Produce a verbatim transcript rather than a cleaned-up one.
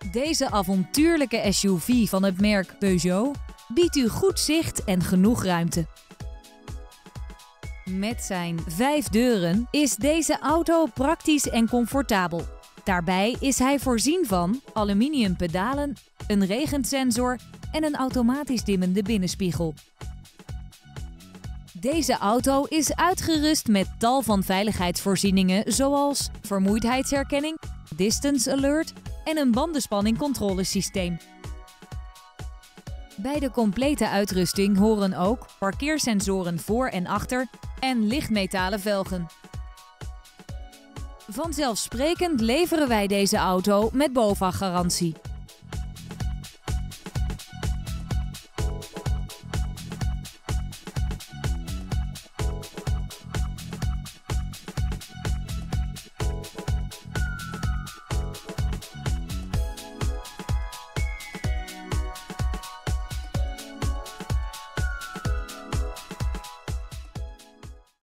Deze avontuurlijke S U V van het merk Peugeot biedt u goed zicht en genoeg ruimte. Met zijn vijf deuren is deze auto praktisch en comfortabel. Daarbij is hij voorzien van aluminium pedalen, een regensensor en een automatisch dimmende binnenspiegel. Deze auto is uitgerust met tal van veiligheidsvoorzieningen zoals vermoeidheidsherkenning, distance alert en een bandenspanningcontrolesysteem. Bij de complete uitrusting horen ook parkeersensoren voor en achter en lichtmetalen velgen. Vanzelfsprekend leveren wij deze auto met BOVAG-garantie.